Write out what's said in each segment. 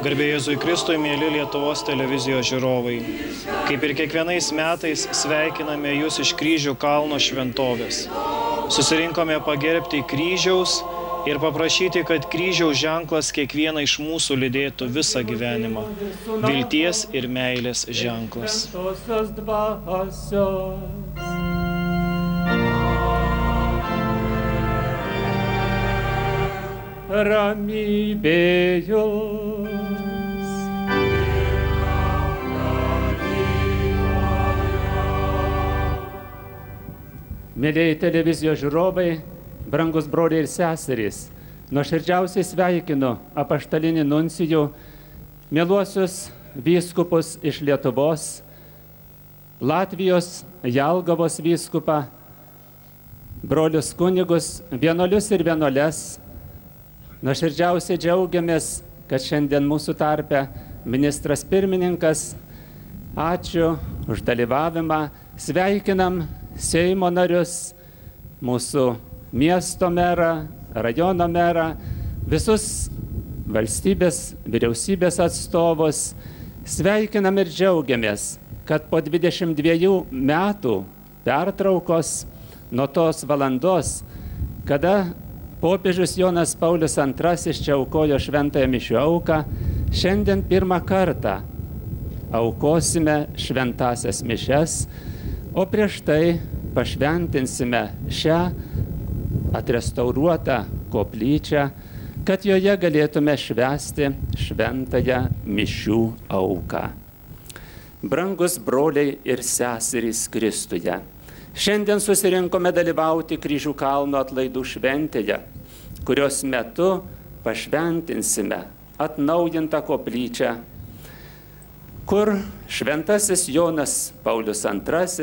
Garbė Jėzui Kristui, mėly Lietuvos televizijos žiūrovai. Kaip ir kiekvienais metais sveikiname jūs iš Kryžių kalno šventovės. Susirinkome pagerbti kryžiaus ir paprašyti, kad kryžiaus ženklas kiekvieną iš mūsų lydėtų visą gyvenimą. Vilties ir meilės ženklas. Ramybė jūs. Mėlėjai televizijos žiūrovai, brangus broliai ir seserys, nuoširdžiausiai sveikinu apaštalinį nuncijų, mieluosius vyskupus iš Lietuvos, Latvijos, Jelgavos vyskupą, brolius kunigus, vienuolius ir vienuoles. Nuoširdžiausiai džiaugiamės, kad šiandien mūsų tarpe ministras pirmininkas. Ačiū už dalyvavimą. Sveikinam Seimo narius, mūsų miesto merą, rajono merą, visus valstybės, vyriausybės atstovus. Sveikinam ir džiaugiamės, kad po 22 metų pertraukos nuo tos valandos, kada popiežius Jonas Paulius II čia aukojo šventąją mišių auką, šiandien pirmą kartą aukosime šventąsias mišias, o prieš tai pašventinsime šią atrestauruotą koplyčią, kad joje galėtume švęsti šventąją mišių auką. Brangus broliai ir seserys Kristuje, šiandien susirinkome dalyvauti Kryžių kalno atlaidų šventėje, kurios metu pašventinsime atnaujintą koplyčią, kur šventasis Jonas Paulius II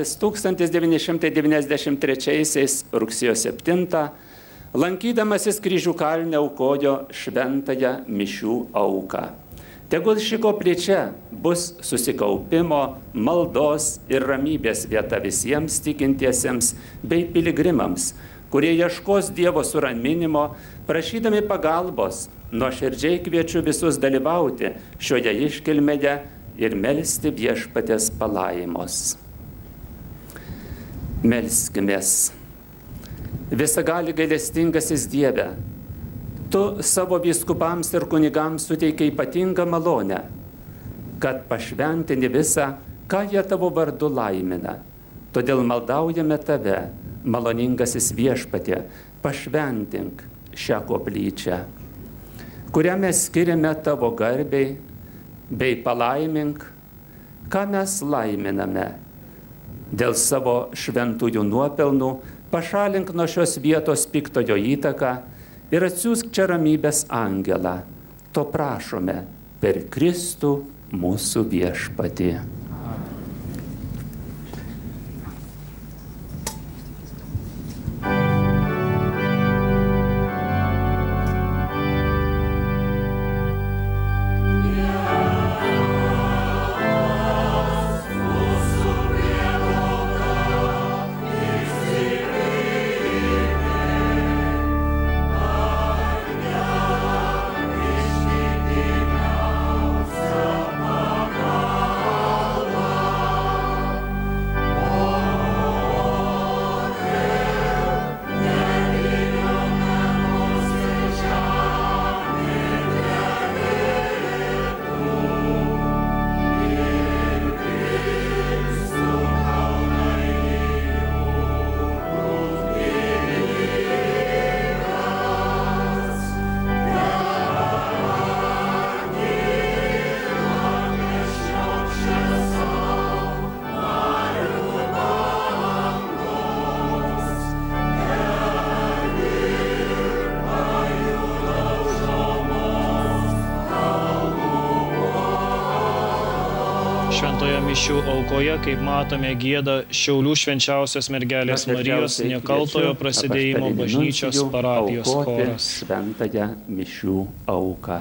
1993 rugsėjo 7 lankydamasis Kryžių kalne aukojo šventąją mišių auką. Tegul ši koplyčia bus susikaupimo, maldos ir ramybės vieta visiems tikintiesiems bei piligrimams, kurie ieškos Dievo suraminimo, prašydami pagalbos. Nuoširdžiai kviečiu visus dalyvauti šioje iškilmėje ir melsti Viešpaties palaimos. Melskimės. Visagali gailestingasis Dieve, Tu savo vyskupams ir kunigams suteikia ypatingą malonę, kad pašventini visą, ką jie Tavo vardu laimina. Todėl maldaujame Tave, maloningasis Viešpatie, pašventink šią koplyčią, kurią mes skiriame Tavo garbei, bei palaimink, ką mes laiminame. Dėl savo šventųjų nuopelnų pašalink nuo šios vietos piktojo įtaką ir atsiųsk čia ramybės angelą. To prašome per Kristų mūsų Viešpatį. Šventoje mišių aukoje, kaip matome, gieda Šiaulių švenčiausios mergelės Marijos nekaltojo prasidėjimo bažnyčios parapijos choras. Šventąją mišių auką.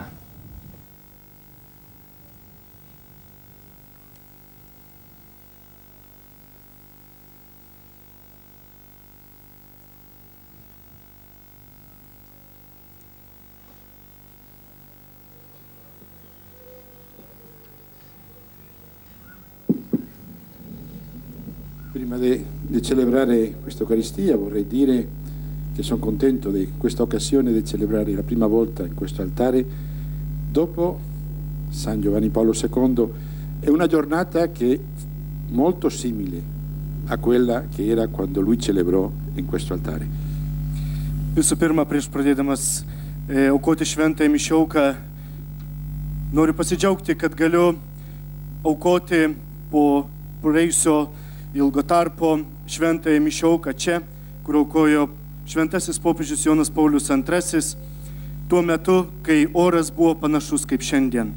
Prima di celebrare questa Eucaristia vorrei dire che sono contento di questa occasione di celebrare la prima volta in questo altare dopo San Giovanni Paolo II. È una giornata che è molto simile a quella che era quando lui celebrò in questo altare. Visų pirma, prieš pradėdamas aukoti šventąją mišiauką, noriu pasidžiaugti, kad galiu aukoti po praėjusio ilgo tarpo šventąją mišiauką čia, kur aukojo šventasis popiežius Jonas Paulius II, tuo metu, kai oras buvo panašus kaip šiandien.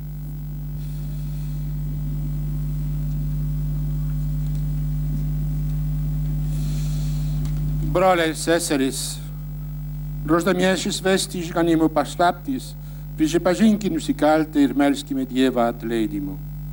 Broliai ir seserys, ruošdamiesi švęsti išganimo paslaptis, prisipažinkime nusikaltę ir melskime Dievą atleidimo.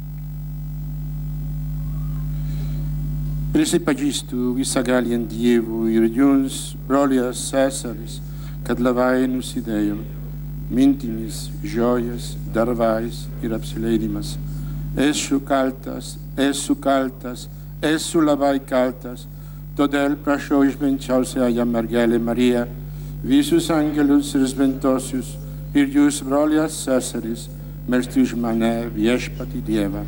Prisipažįstu visagaliam Dievui ir jums, broliai ir seserys, kad labai nusidėjom mintimis, žodžiais, darbais ir apsileidimas. Esu kaltas, esu labai kaltas. Todėl prašau švenčiausiąją mergelę Mariją, visus angelus ir šventosius ir jūs, broliai seserys, melsti už mane viešpatį Dievą.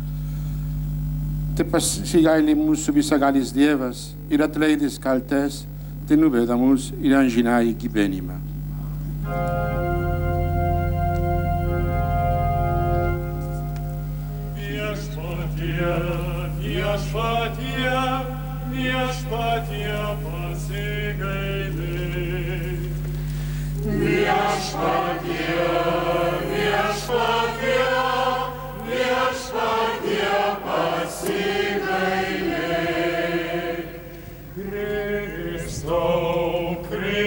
Te pasigaili mūsų visagalis Dievas ir atleidis kaltes, te nuveda mus ir amžiną gyvenimą. Viešpatie pasigailėk. Viešpatie pasigailėk. Kristau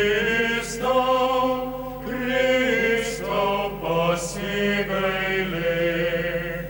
pasigailėk.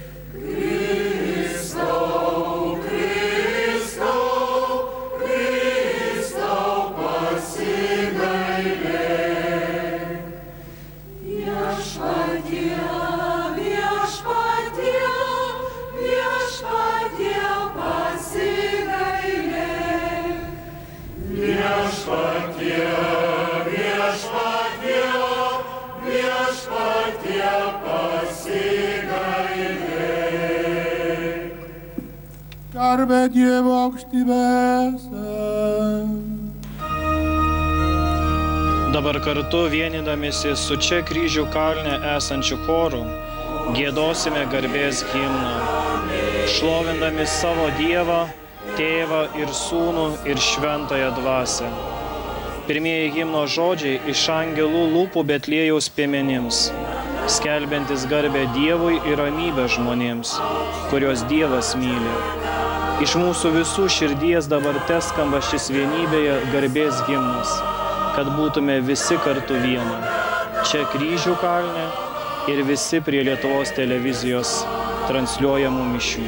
Garbę Dievo aukštybėse. Dabar kartu vienydamiesi su čia kryžių kalne esančiu choru giedosime garbės himną, šlovindami savo Dievą, Tėvą ir Sūnų ir Šventąją Dvasią. Pirmieji himno žodžiai iš angelų lūpų Betliejaus piemenims, skelbiantis garbę Dievui ir ramybę žmonėms, kurios Dievas myli. Iš mūsų visų širdies dabar teskamba šis vienybėje garbės himnas, kad būtume visi kartu viena. Čia kryžių kalne ir visi prie Lietuvos televizijos transliuojamų mišių.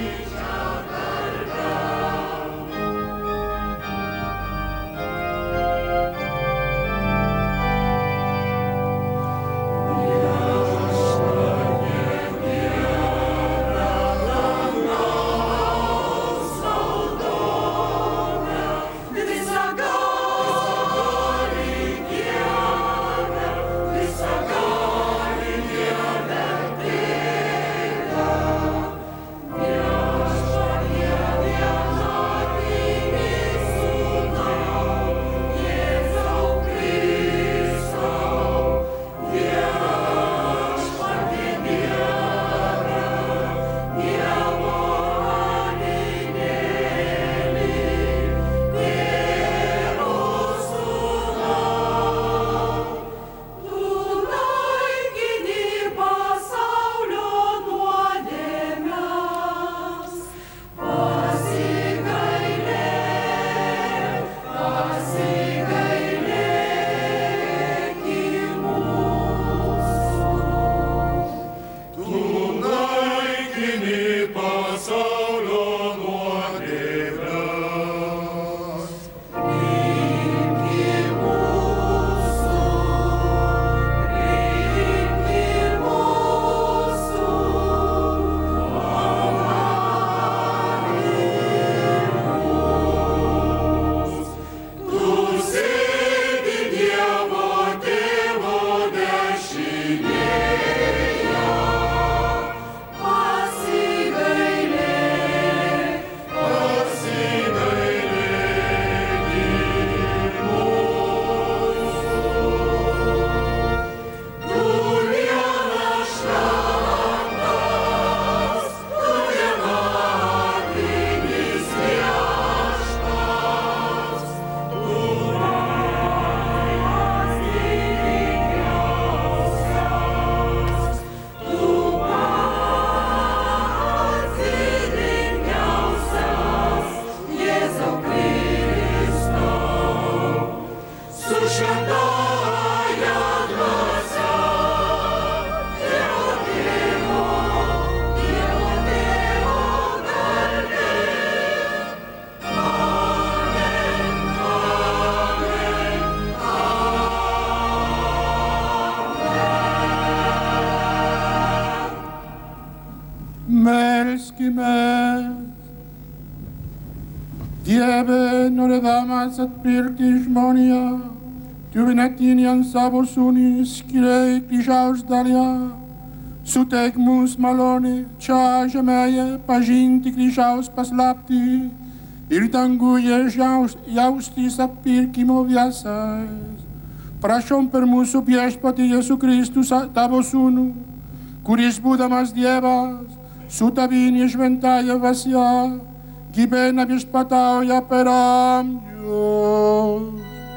Dieve, norėdamas atpirkti žmoniją, tu vienatinį ant savo sūnį skyrei kryžiaus dalyje. Suteik mums malonę čia žemėje pažinti kryžiaus paslaptį ir danguje jaustis atpirkimo viesas. Prašom per mūsų viešpatį Jėzų Kristų tavo sūnų, kuris būdamas Dievas, su tavimi šventąja dvasia, gyvena viešpatauja per amžius.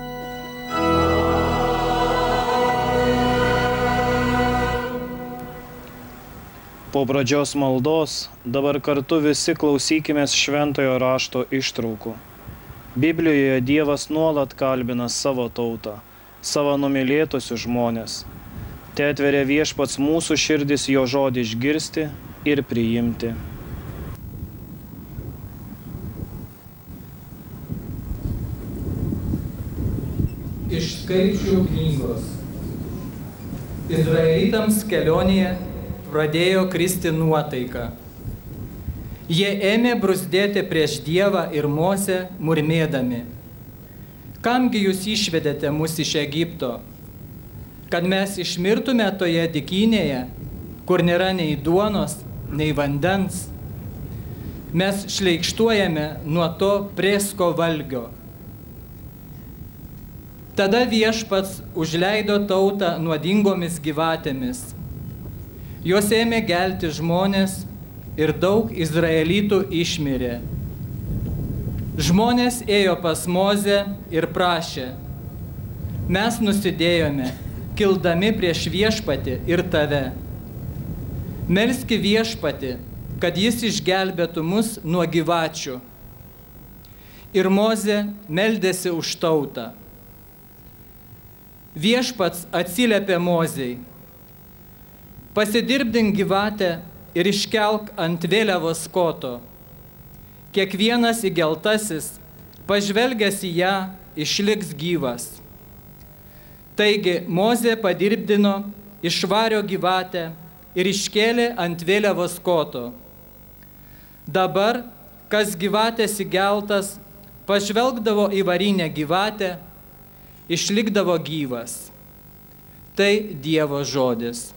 Po pradžios maldos dabar kartu visi klausykimės šventojo rašto ištraukų. Biblijoje Dievas nuolat kalbina savo tautą, savo numylėtusius žmonės. Te atveria viešpats mūsų širdis jo žodį išgirsti ir priimti. Iš Skaičių knygos. Izraelitams kelionėje pradėjo kristi nuotaika. Jie ėmė bruzdėti prieš Dievą ir Mozę, murmėdami: Kamgi jūs išvedėte mus iš Egipto, kad mes išmirtume toje dykynėje, kur nėra nei duonos, nei vandens? Mes šleikštuojame nuo to prėsko valgio. Tada viešpats užleido tautą nuodingomis gyvatėmis. Jos ėmė gelti žmonės ir daug izraelitų išmirė. Žmonės ėjo pas Mozę ir prašė: Mes nusidėjome, kildami prieš viešpatį ir tave. Melski viešpatį, kad jis išgelbėtų mus nuo gyvačių. Ir Mozė meldėsi už tautą. Viešpats atsiliepė Mozei: Pasidirbdink gyvatę ir iškelk ant vėliavos koto. Kiekvienas įgeltasis, pažvelgęs į ją, išliks gyvas. Taigi Mozė padirbdino, išvario gyvatę ir iškėlė ant vėliavos koto. Dabar, kas gyvatės įgeltas, pažvelgdavo į varinę gyvatę, išlikdavo gyvas. Tai Dievo žodis.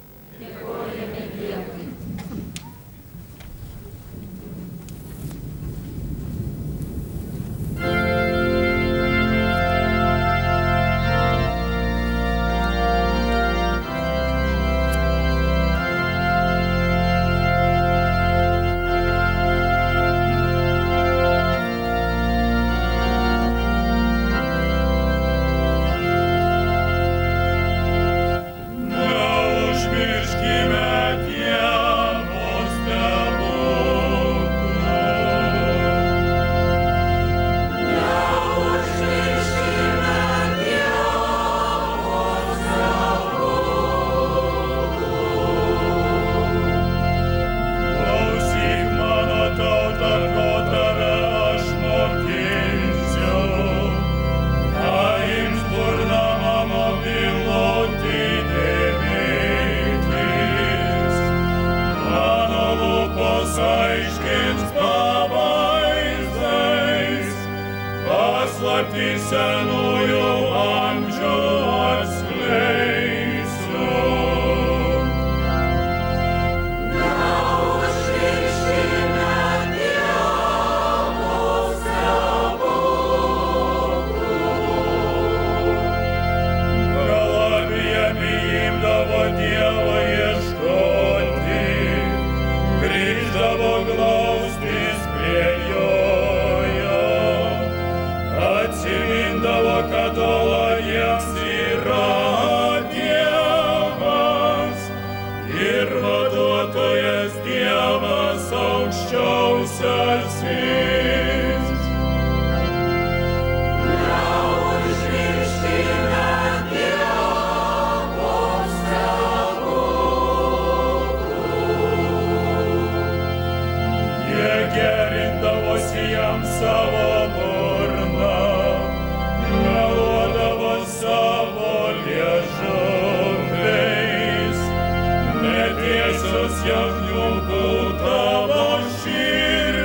Jachniuku tavo širdį.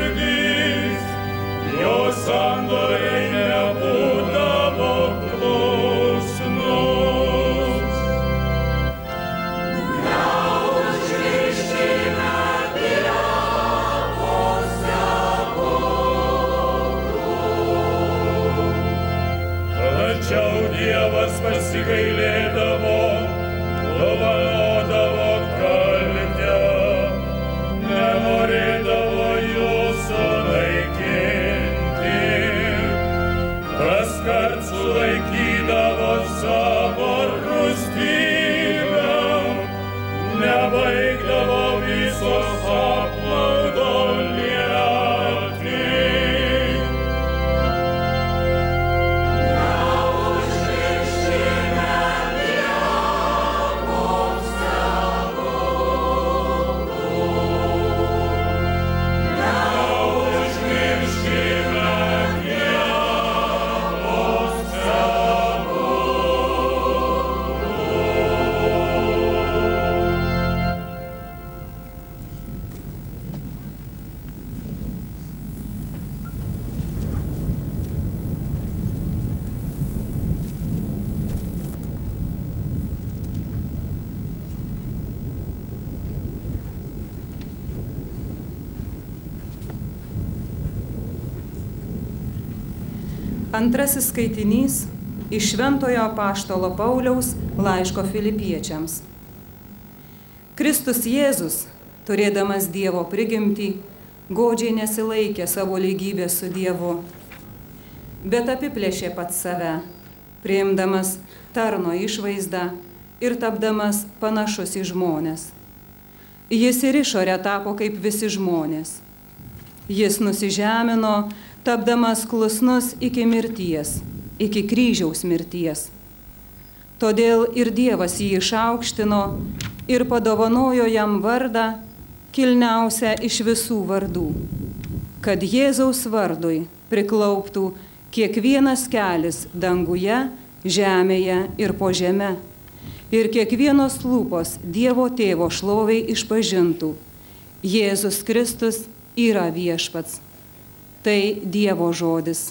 Antrasis skaitinys iš Šventojo apaštalo Pauliaus laiško Filipiečiams. Kristus Jėzus, turėdamas Dievo prigimtį, godžiai nesilaikė savo lygybės su Dievu, bet apiplėšė pats save, priimdamas tarno išvaizdą ir tapdamas panašus į žmones. Jis ir išorę tapo kaip visi žmonės. Jis nusižemino, tapdamas klusnus iki mirties, iki kryžiaus mirties. Todėl ir Dievas jį išaukštino ir padovanojo jam vardą, kilniausią iš visų vardų, kad Jėzaus vardui priklauptų kiekvienas kelis danguje, žemėje ir po žeme, ir kiekvienos lūpos Dievo Tėvo šloviai išpažintų: Jėzus Kristus yra viešpats. Tai Dievo žodis.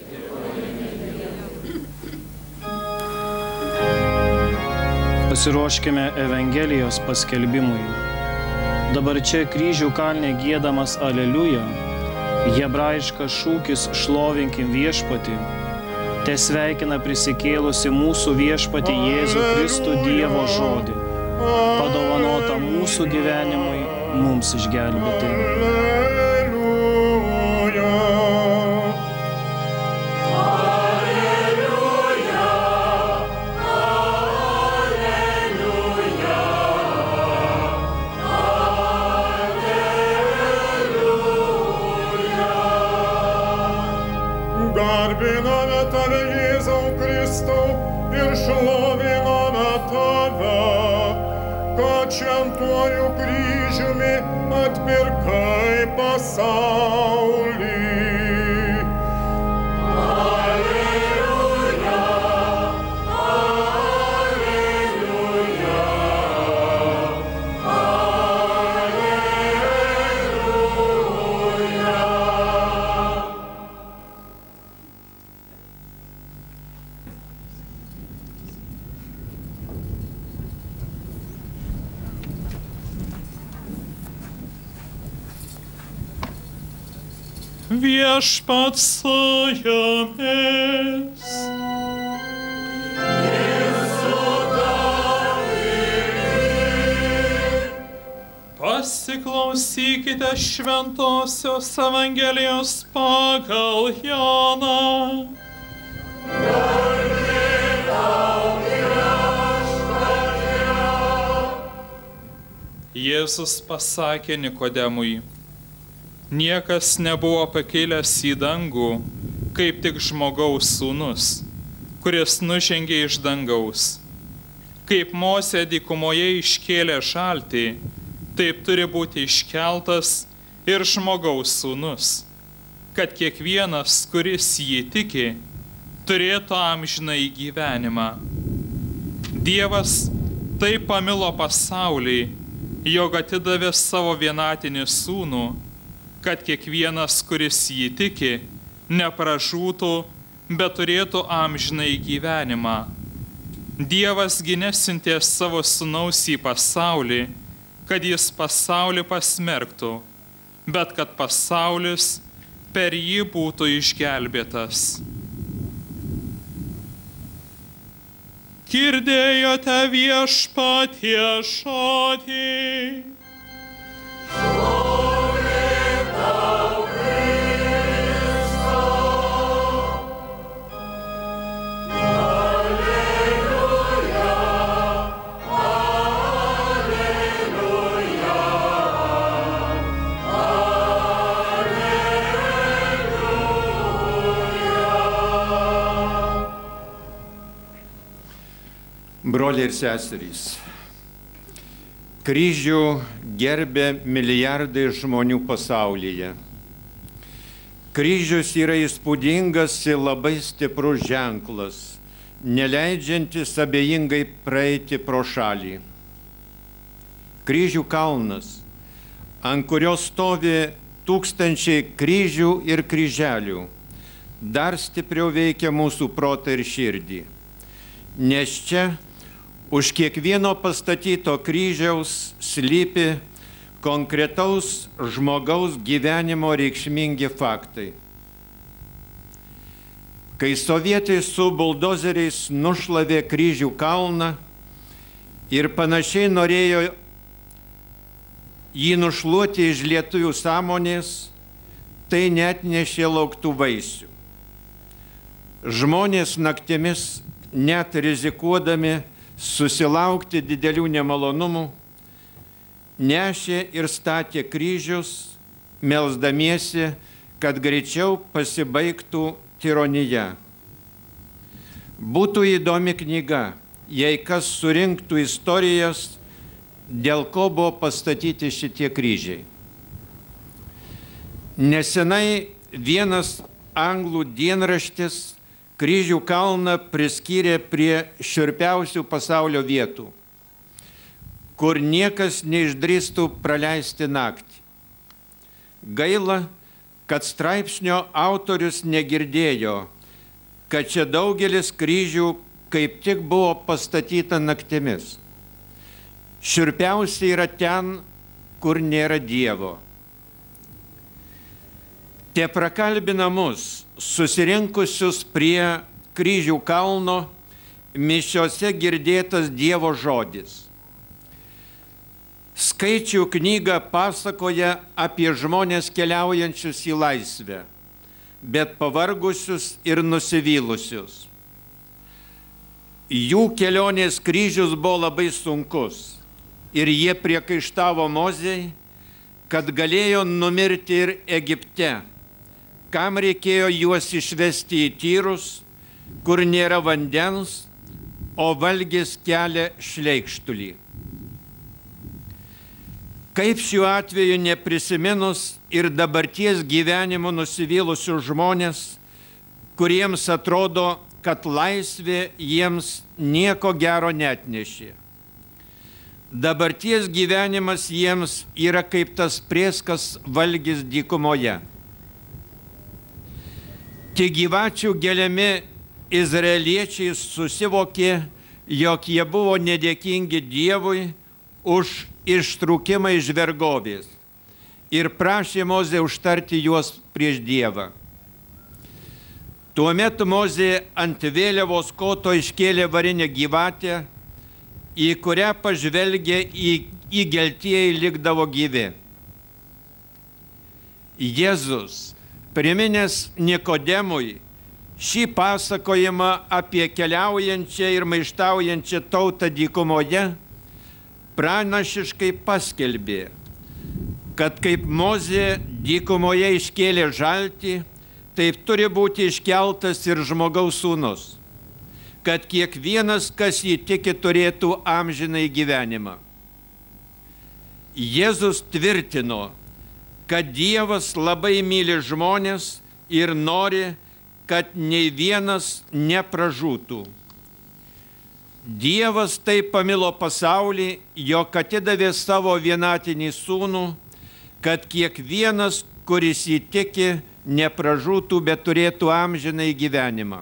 Pasiruoškime Evangelijos paskelbimui. Dabar čia kryžių kalne giedamas Aleliuja, hebrajiškas šūkis šlovinkim viešpatį, te sveikina prisikėlusi mūsų viešpatį Jėzų Kristų Dievo žodį, padovanotą mūsų gyvenimui mums išgelbėti. Garbiname tave, Jėzau Kristau, ir šloviname tave, kad šventuoju kryžiumi atpirkai pasaulį. Alleluja, alleluja, alleluja. Viešpats su jumis. Pasiklausykite Šventosios Evangelijos pagal Joną. Jėzus pasakė Nikodemui: niekas nebuvo pakilęs į dangų, kaip tik žmogaus sūnus, kuris nužengė iš dangaus. Kaip Mozė dykumoje iškėlė šaltį, taip turi būti iškeltas ir žmogaus sūnus, kad kiekvienas, kuris jį tiki, turėtų amžinąjį gyvenimą. Dievas taip pamilo pasaulį, jog atidavė savo vienatinį sūnų, kad kiekvienas, kuris jį tiki, nepražūtų, bet turėtų amžinąjį gyvenimą. Dievas gi nesiuntė savo sūnaus į pasaulį, kad jis pasaulį pasmerktų, bet kad pasaulis per jį būtų išgelbėtas. Girdėjote viešpaties žodį. Broliai ir seserys, kryžių gerbė milijardai žmonių pasaulyje. Kryžius yra įspūdingas ir labai stiprus ženklas, neleidžiantis abejingai praeiti pro šalį. Kryžių kalnas, ant kurio stovi tūkstančiai kryžių ir kryželių, dar stipriau veikia mūsų protą ir širdį. Nes čia už kiekvieno pastatyto kryžiaus slypi konkretaus žmogaus gyvenimo reikšmingi faktai. kai sovietai su buldozeriais nušlavė Kryžių kalną ir panašiai norėjo jį nušluoti iš lietuvių sąmonės, tai net nešė lauktų vaisių. Žmonės naktimis, net rizikuodami susilaukti didelių nemalonumų, nešė ir statė kryžius, melsdamiesi, kad greičiau pasibaigtų tironija. Būtų įdomi knyga, jei kas surinktų istorijas, dėl ko buvo pastatyti šitie kryžiai. Nesenai vienas anglų dienraštis Kryžių kalną priskyrė prie šiurpiausių pasaulio vietų, kur niekas neišdrįstų praleisti naktį. Gaila, kad straipsnio autorius negirdėjo, kad čia daugelis kryžių kaip tik buvo pastatyta naktimis. Šiurpiausia yra ten, kur nėra Dievo. Te prakalbina mus, susirinkusius prie Kryžių kalno, mišiose girdėtas Dievo žodis. Skaičių knyga pasakoja apie žmonės keliaujančius į laisvę, bet pavargusius ir nusivylusius. Jų kelionės kryžius buvo labai sunkus ir jie priekaištavo Mozei, kad galėjo numirti ir Egipte, kam reikėjo juos išvesti į tyrus, kur nėra vandens, o valgis kelia šleikštulį. Kaip šiuo atveju neprisiminus ir dabarties gyvenimu nusivylusių žmonės, kuriems atrodo, kad laisvė jiems nieko gero neatnešė. Dabarties gyvenimas jiems yra kaip tas prėskas valgis dykumoje. Tik gyvačių gėlėmi izraeliečiai susivokė, jog jie buvo nedėkingi Dievui už ištrūkimą iš vergovės ir prašė Mozę užtarti juos prieš Dievą. Tuomet Mozė ant vėliavos koto iškėlė varinę gyvatę, į kurią pažvelgę įgeltieji likdavo gyvi. Jėzus, priminęs Nikodemui šį pasakojimą apie keliaujančią ir maištaujančią tautą dykumoje, pranašiškai paskelbė, kad kaip Mozė dykumoje iškėlė žaltį, taip turi būti iškeltas ir žmogaus sūnus, kad kiekvienas, kas jį tiki, turėtų amžinai gyvenimą. Jėzus tvirtino, kad Dievas labai myli žmonės ir nori, kad nei vienas nepražūtų. Dievas taip pamilo pasaulį, jog atidavė savo vienatinį sūnų, kad kiekvienas, kuris jį tiki, nepražūtų, bet turėtų amžinai gyvenimą.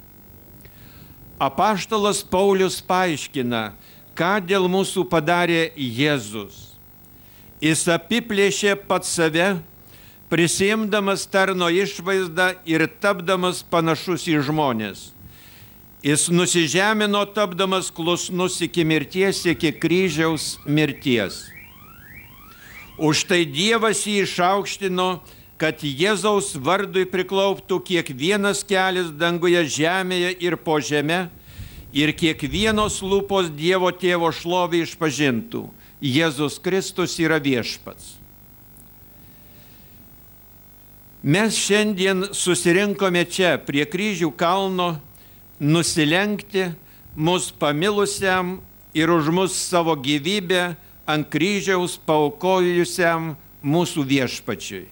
Apaštalas Paulius paaiškina, ką dėl mūsų padarė Jėzus. Jis apiplėšė pats save, prisiimdamas tarno išvaizdą ir tapdamas panašus į žmonės. Jis nusižemino, tapdamas klusnus iki mirties, iki kryžiaus mirties. Už tai Dievas jį išaukštino, kad Jėzaus vardui priklauptų kiekvienas kelias danguje, žemėje ir po žeme, ir kiekvienos lūpos Dievo Tėvo šlovę išpažintų. Jėzus Kristus yra viešpats. Mes šiandien susirinkome čia prie Kryžių kalno nusilenkti mus pamilusiam ir už mus savo gyvybę ant kryžiaus paaukojusiam mūsų viešpačiui.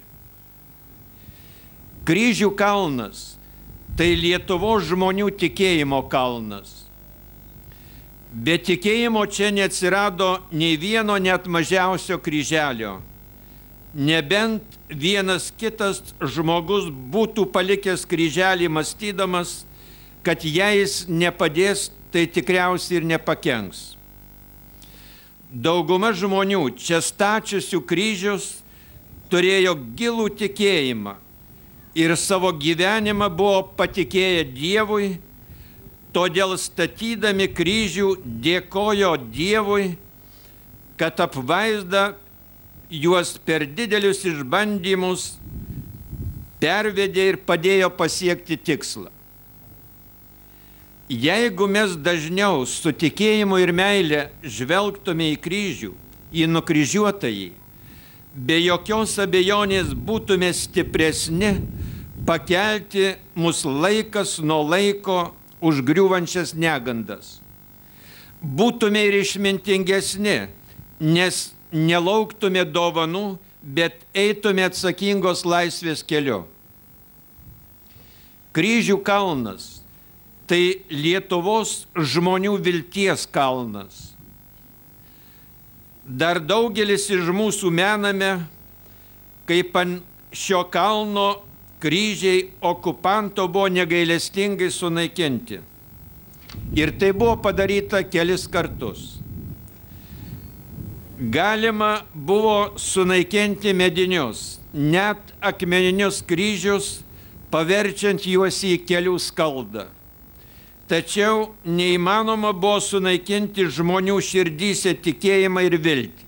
Kryžių kalnas tai Lietuvos žmonių tikėjimo kalnas. Bet tikėjimo čia neatsirado nei vieno net mažiausio kryželio. Nebent vienas kitas žmogus būtų palikęs kryželį mąstydamas, kad jei jis nepadės, tai tikriausiai ir nepakenks. Dauguma žmonių čia stačiusių kryžius turėjo gilų tikėjimą, ir savo gyvenimą buvo patikėję Dievui, todėl statydami kryžių dėkojo Dievui, kad apvaizda juos per didelius išbandymus pervedė ir padėjo pasiekti tikslą. Jeigu mes dažniau su tikėjimu ir meile žvelgtume į kryžių, į nukryžiuotąjį, be jokios abejonės būtume stipresni pakelti mus laikas nuo laiko užgriūvančias negandas. Būtume ir išmintingesni, nes nelauktume dovanų, bet eitume atsakingos laisvės keliu. Kryžių kalnas – tai Lietuvos žmonių vilties kalnas. Dar daugelis iš mūsų mename, kaip ant šio kalno kryžiai okupanto buvo negailestingai sunaikinti. Ir tai buvo padaryta kelis kartus. Galima buvo sunaikinti medinius, net akmeninius kryžius, paverčiant juos į kelių skaldą. Tačiau neįmanoma buvo sunaikinti žmonių širdyse tikėjimą ir viltį.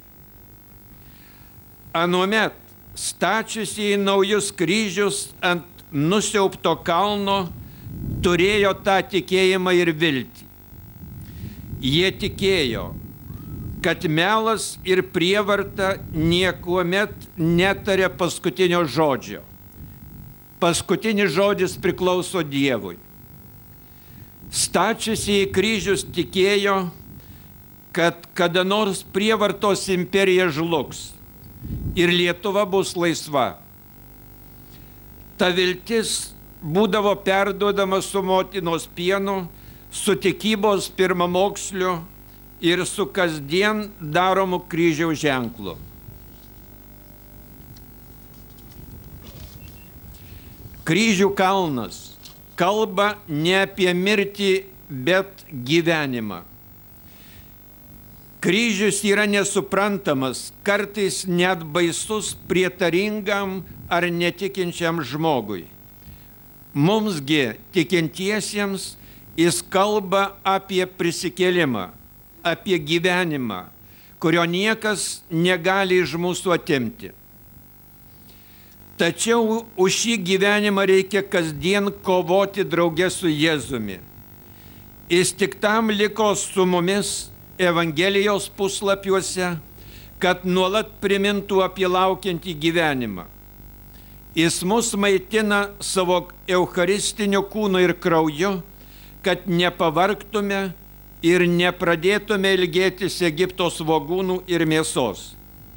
Anuomet stačiusiai naujus kryžius ant nusiaubto kalno turėjo tą tikėjimą ir viltį. Jie tikėjo, kad melas ir prievarta niekuomet netarė paskutinio žodžio. Paskutinis žodis priklauso Dievui. Stačiusiai kryžius tikėjo, kad kada nors prievartos imperija žlugs ir Lietuva bus laisva. Ta viltis būdavo perduodama su motinos pienu, su tikybos pirmamoksliu ir su kasdien daromu kryžiaus ženklu. Kryžių kalnas kalba ne apie mirtį, bet gyvenimą. Kryžius yra nesuprantamas, kartais net baisus prietaringam ar netikinčiam žmogui. Mumsgi, tikintiesiems, jis kalba apie prisikėlimą, apie gyvenimą, kurio niekas negali iš mūsų atimti. Tačiau už šį gyvenimą reikia kasdien kovoti drauge su Jėzumi. Jis tik tam liko su mumis Evangelijos puslapiuose, kad nuolat primintų apie laukiantį gyvenimą. Jis mus maitina savo eucharistiniu kūnu ir krauju, kad nepavargtume ir nepradėtume ilgėtis Egipto svogūnų ir mėsos.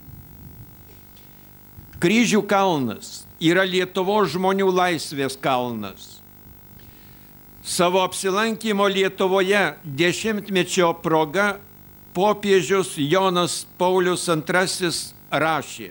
Kryžių kalnas yra Lietuvos žmonių laisvės kalnas. Savo apsilankimo Lietuvoje 10-mečio proga popiežius Jonas Paulius II rašė: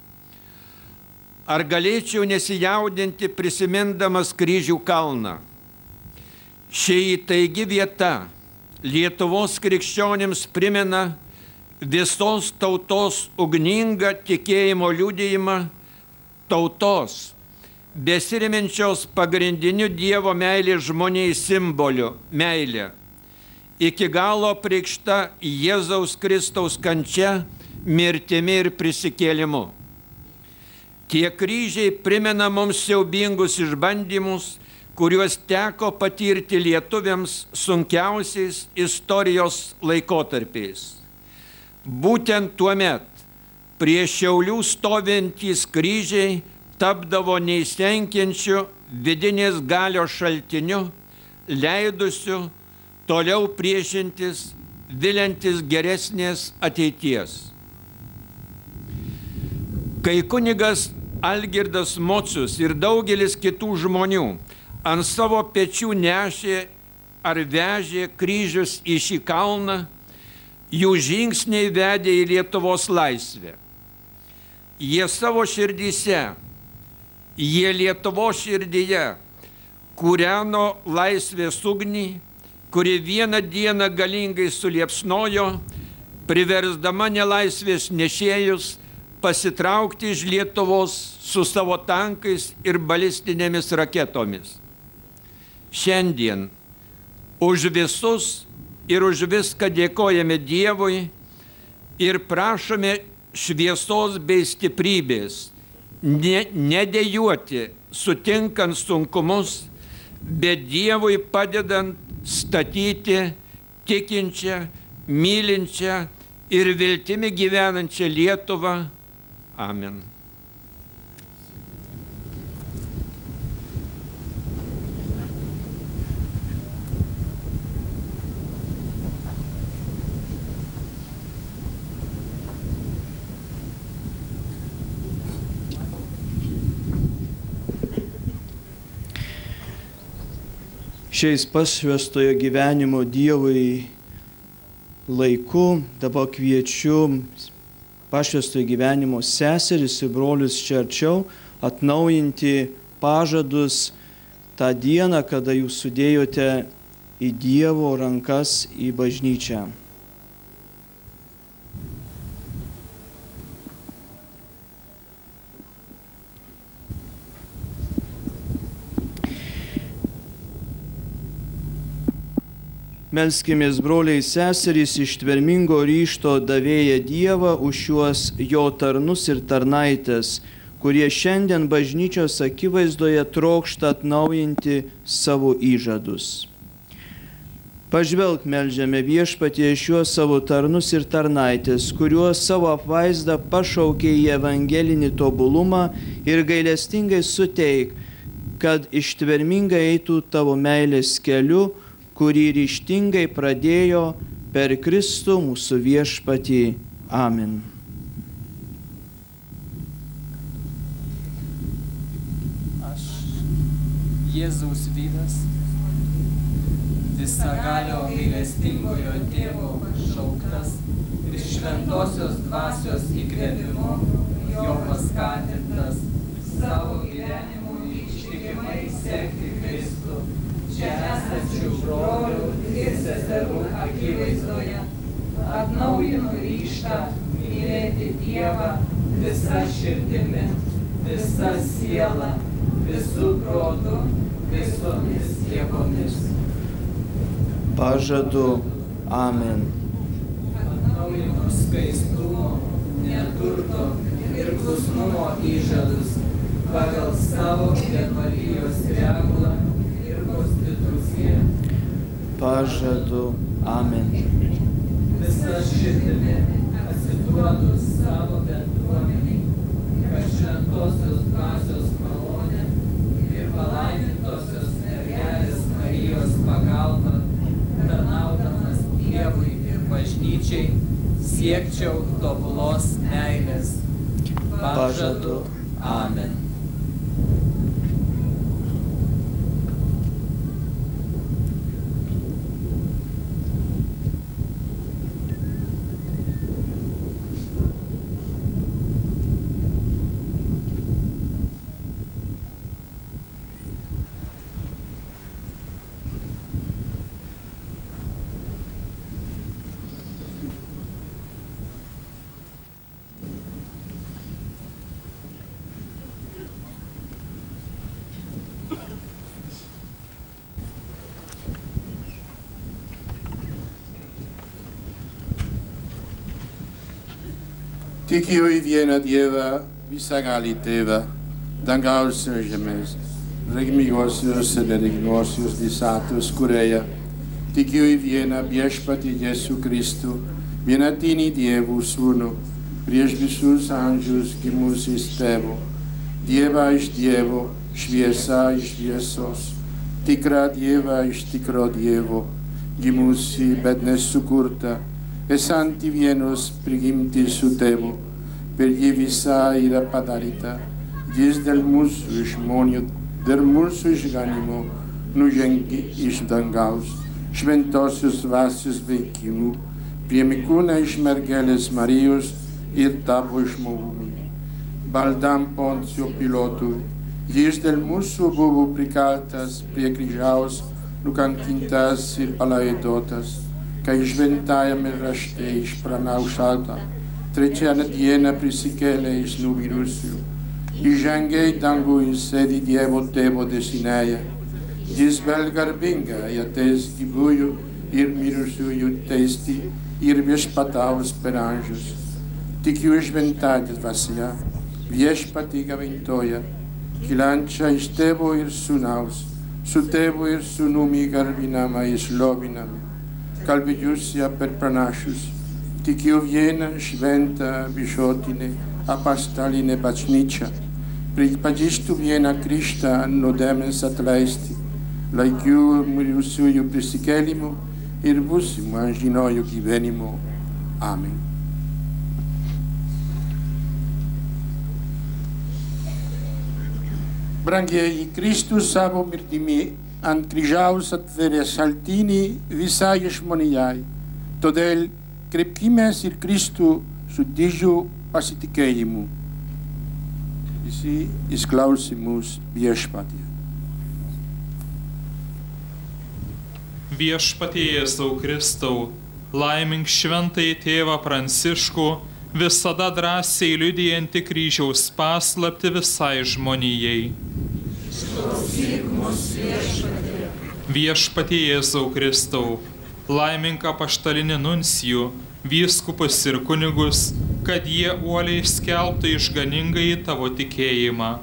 Ar galėčiau nesijaudinti prisimindamas Kryžių kalną? Ši įtaigi vieta Lietuvos krikščionims primena visos tautos ugningą tikėjimo liudijimą, tautos, besiriminčios pagrindiniu Dievo meilės žmoniai simboliu – meilė, iki galo apreikšta Jėzaus Kristaus kančia, mirtimi ir prisikėlimu. Tie kryžiai primena mums siaubingus išbandymus, kuriuos teko patirti lietuviams sunkiausiais istorijos laikotarpiais. Būtent tuomet prie Šiaulių stovintys kryžiai tapdavo neįsenkiančiu vidinės galios šaltiniu, leidusiu toliau priešintis, viliantis geresnės ateities. Kai kunigas Algirdas Mocius ir daugelis kitų žmonių ant savo pečių nešė ar vežė kryžius į šį kalną, jų žingsniai vedė į Lietuvos laisvę. Jie savo širdyse, jie Lietuvos širdyje kūreno laisvės ugnį, kuri vieną dieną galingai suliepsnojo, priversdama nelaisvės nešėjus pasitraukti iš Lietuvos su savo tankais ir balistinėmis raketomis. Šiandien už visus ir už viską dėkojame Dievui ir prašome šviesos bei stiprybės, nedejuoti sutinkant sunkumus, bet Dievui padedant statyti tikinčią, mylinčią ir viltimi gyvenančią Lietuvą. Amen. Šiais pašvęstojo gyvenimo Dievui laiku dabar kviečiu pašvęstojo gyvenimo seseris ir brolius čia arčiau atnaujinti pažadus tą dieną, kada jūs sudėjote į Dievo rankas į bažnyčią. Melskimės, broliai seserys, ištvermingo ryžto davėję Dievą už šiuos jo tarnus ir tarnaitės, kurie šiandien bažnyčios akivaizdoje trokšta atnaujinti savo įžadus. Pažvelk, meldžiame Viešpatie, šiuos savo tarnus ir tarnaitės, kuriuos savo apvaizdą pašaukė į evangelinį tobulumą ir gailestingai suteik, kad ištvermingai eitų tavo meilės keliu, kurį ryžtingai pradėjo per Kristų mūsų Viešpatį. Amen. Aš, Jėzaus vyras, visagalio gailestingojo Tėvo šauktas ir šventosios dvasios įkvėpimo, jo paskatintas savo gyvenimu ištikimai sekti Kristų, čia esančių brolių ir seserų akivaizdoje, atnaujinu ryžtą mylėti Dievą visą širdimi, visą sielą, visų protų, visomis jėgomis. Pažadu. Amen. Atnaujinu skaistumo, neturto ir klusnumo įžadus pagal savo vienuolijos regulą. Pažadu. Amen. Visą širdimi atsiduodu savo bendruomeniai, kad šventosios dvasios malonė ir palaimintosios mergelės Marijos pagalba, tarnaudamas Dievui ir bažnyčiai, siekčiau tobulos meilės. Pažadu. Amen. Tikiu į vieną Dievą, visagalį Tėvą, dangaus ir žemės, regimyjuosius ir neregimyjuosius visatos kūrėją. Tikiu į vieną Viešpatį Jėzų Kristų, vienatinį Dievų Sūnų, prieš visus amžius gimusis Tėvo, Dievą iš Dievo, šviesa iš šviesos, tikrą Dievą iš tikro Dievo, gimusi, bet nesukurta, esantį vienos prigimti su Tėvu, per jį visa yra padaryta, jis dėl mūsų žmonių, dėl mūsų išganimo, nužengė iš dangaus, šventosios dvasios veikimų, priėmė kūną iš mergelės Marijos ir tapo žmogumi. Baldam Poncio Pilotui, jis dėl mūsų buvo prikaltas prie kryžiaus, nukankintas ir palaidotas, kai šventajame rašte išpranaušta, trečiąją dieną prisikėlė iš numirusių, įžengė į dangų ir sėdi Dievo Tėvo dešinėje. Jis vėl garbingai ateis gyvųjų ir mirusiųjų teisti ir viešpataus per amžius. Tikiu šventąja dvasia, viešpatį gavėntoja, kylančią iš Tėvo ir Sūnaus, su Tėvu ir Sūnumi garbinama ir šlovinama, kalbėjusią per pranašus. Tikiu vieną šventą visuotinę apaštalinę bažnyčią, pripažįstu vieną Kristą nuodėmės atleisti, laikiu mirusiųjų prisikėlimu ir būsimu amžinuoju gyvenimu. Amen. Brangieji, Kristus savo mirtimi ant kryžiaus atverė šaltinį visai žmonijai. Todėl kreipkimės į Kristų su didžiu pasitikėjimu. Visi įsiklausė mus viešpatie. Viešpatie Jėzau Kristau, laimink šventąjį tėvą Pranciškų, visada drąsiai liudijantį kryžiaus paslaptį visai žmonijai. Išklausyk mus, viešpatie. Viešpatie Jėzau Kristau, laimink apaštalinį nuncijų, vyskupus ir kunigus, kad jie uoliai skelbtų išganingai tavo tikėjimą.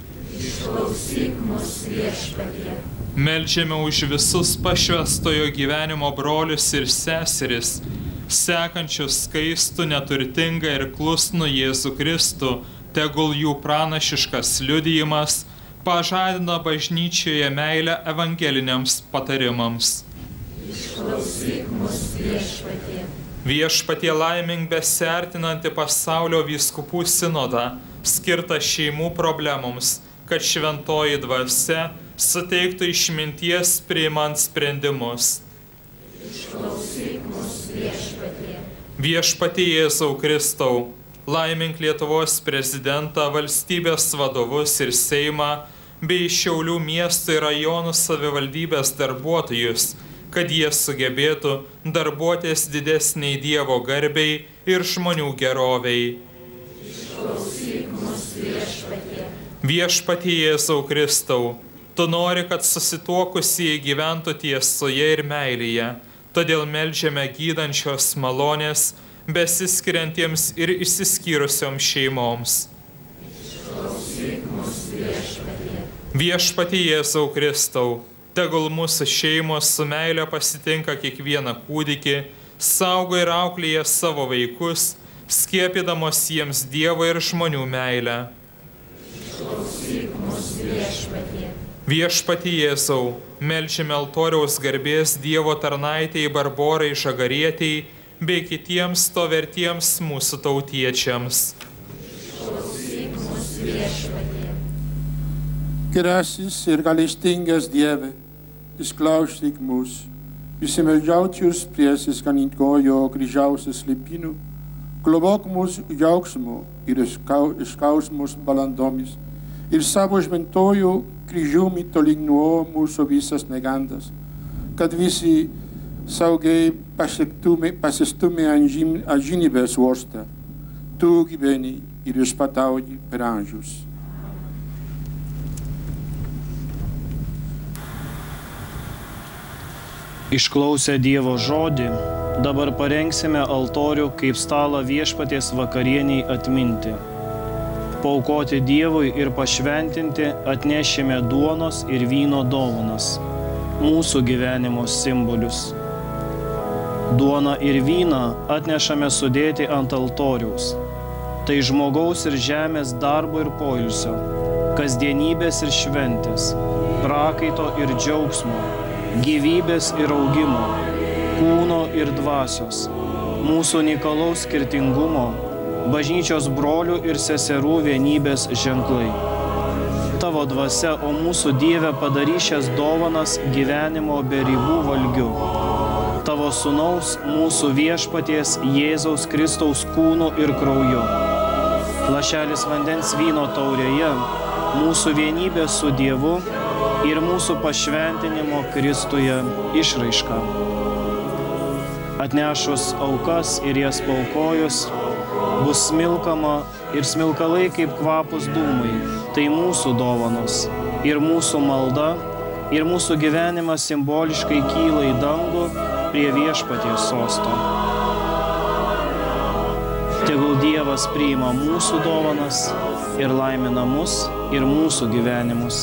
Išklausyk mus, viešpatie. Meldžiame už visus pašvęstojo gyvenimo brolius ir seseris, sekančius skaistų, neturtingą ir klusnų Jėzų Kristų, tegul jų pranašiškas liudijimas pažadina bažnyčioje meilę evangeliniams patarimams. Išklausyk mus, viešpatie. Viešpatie, laimink besiartinantį pasaulio vyskupų sinodą, skirtą šeimų problemoms, kad šventoji dvasia suteiktų išminties priimant sprendimus. Išklausyk mus, viešpatie. Viešpatie Jėzau Kristau, laimink Lietuvos prezidentą, valstybės vadovus ir Seimą, bei Šiaulių miesto ir rajonų savivaldybės darbuotojus, kad jie sugebėtų darbuotis didesniai Dievo garbei ir žmonių geroviai. Išklausyk mus, viešpatie. Viešpatie Jėzau Kristau, tu nori, kad susituokusieji gyventų tiesoje ir meilėje, todėl meldžiame gydančios malonės besiskiriantiems ir išsiskyrusioms šeimoms. Išklausyk mus, viešpatie. Viešpatie Jėzau Kristau, tegul mūsų šeimos su meile pasitinka kiekvieną kūdikį, saugo ir auklėja savo vaikus, skiepydamos jiems Dievo ir žmonių meilę. Išklausyk mus, viešpatie. Viešpatie Jėzau, meldžiame altoriaus garbės Dievo tarnaitei Barborai Žagarietei bei kitiems to vertiems mūsų tautiečiams. Išklausyk mus, viešpatie. Gerasis ir gailestingas Dieve, išklausyk mus, įsimeldžiaučius prie išganytojo kryžiaus slėpinių, globok mus džiaugsmo ir skausmus valandomis, ir savo šventoju kryžiumi tolyn nuo mūsų visas negandas, kad visi saugiai pasistume amžinybės uostą. Tu gyveni ir viešpatauji per amžius. Išklausę Dievo žodį, dabar parengsime altorių kaip stalą viešpaties vakarieniai atminti. Paaukoti Dievui ir pašventinti atnešime duonos ir vyno dovanas, mūsų gyvenimo simbolius. Duoną ir vyną atnešame sudėti ant altoriaus. Tai žmogaus ir žemės darbo ir poilsio, kasdienybės ir šventės, prakaito ir džiaugsmo, gyvybės ir augimo, kūno ir dvasios, mūsų unikalaus skirtingumo, bažnyčios brolių ir seserų vienybės ženklai. Tavo dvasia, o mūsų Dieve, padarys šias dovanas gyvenimo be ribų valgiu. Tavo sūnaus, mūsų viešpaties Jėzaus Kristaus kūnu ir krauju. Lašelis vandens vyno taurėje, mūsų vienybė su Dievu ir mūsų pašventinimo Kristuje išraiška. Atnešus aukas ir jas paaukojus, bus smilkama ir smilkalai kaip kvapus dūmai. Tai mūsų dovanos ir mūsų malda ir mūsų gyvenimas simboliškai kyla į dangų prie viešpaties sosto. Tegul Dievas priima mūsų dovanas ir laimina mus ir mūsų gyvenimus.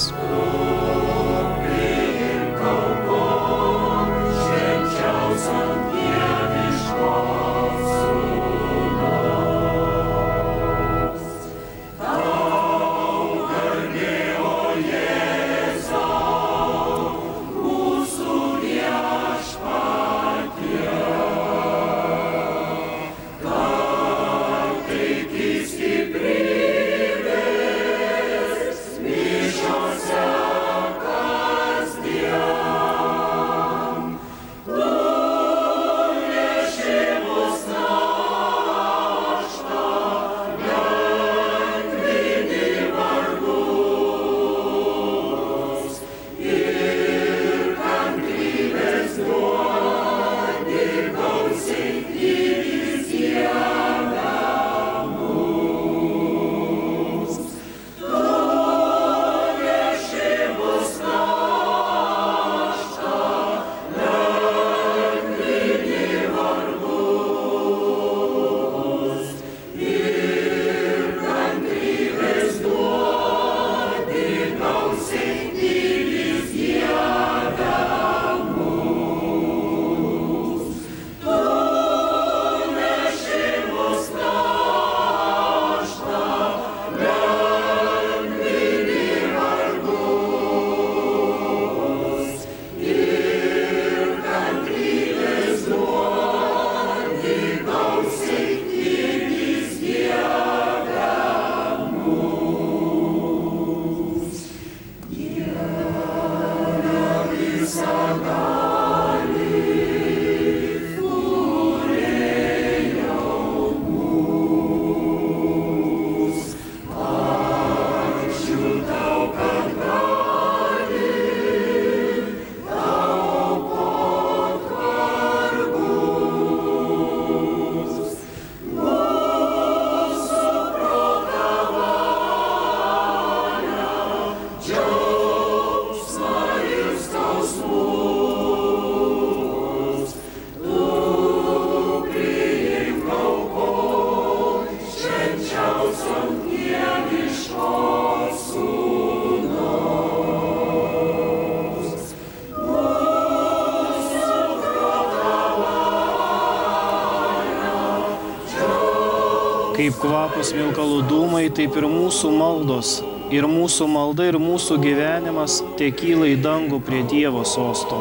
Kaip kvapus smilkalų dūmai, taip ir mūsų maldos, ir mūsų malda, ir mūsų gyvenimas tekyla į dangų prie Dievo sosto.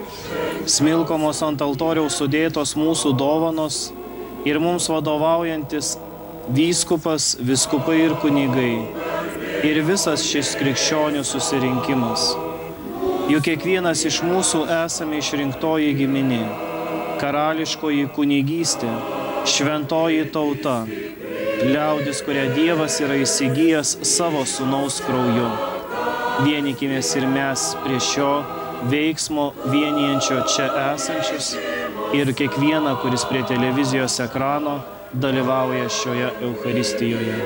Smilkomos ant altoriaus sudėtos mūsų dovanos ir mums vadovaujantis vyskupas, viskupai ir kunigai, ir visas šis krikščionių susirinkimas. Juk kiekvienas iš mūsų esame išrinktoji giminė, karališkoji kunigystė, šventoji tauta, liaudis, kurią Dievas yra įsigijęs savo sūnaus krauju. Vienykimės ir mes prie šio veiksmo vienijančio čia esančius ir kiekvieną, kuris prie televizijos ekrano dalyvauja šioje Eucharistijoje.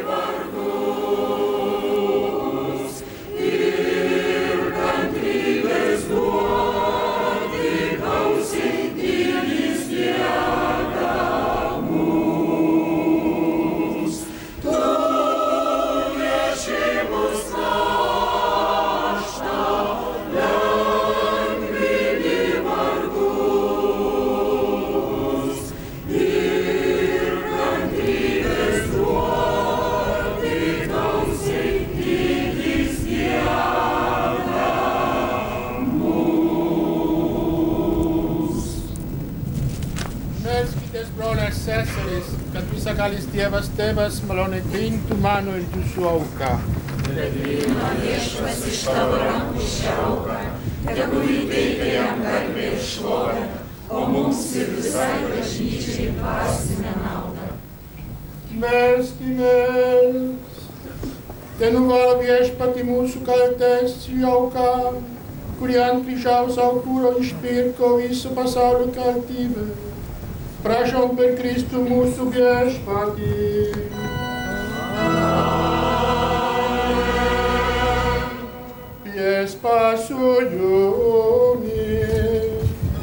Seseris, kad visagalis Dievas Tėvas malonę priimtų mano ir jūsų auką. Priima Viešpats iš tavo rankų šią auką, tegul įteikia jam garbę ir šlovę, o mums ir visai bažnyčiai dvasinę naudą. Melskimės. Tenuvaro Viešpatį mūsų kaltes į auką, kuri ant kryžiaus aukuro išpirko visą pasaulio kaltybę. Prašom per Kristų mūsų viešpatį. Viešpats su jumis.